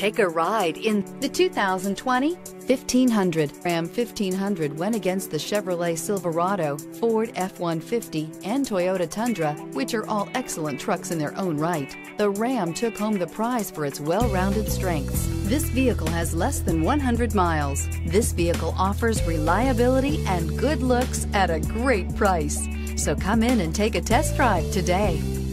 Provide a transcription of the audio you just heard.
Take a ride in the 2020 1500. Ram 1500 went against the Chevrolet Silverado, Ford F-150, and Toyota Tundra, which are all excellent trucks in their own right. The Ram took home the prize for its well-rounded strengths. This vehicle has less than 100 miles. This vehicle offers reliability and good looks at a great price. So come in and take a test drive today.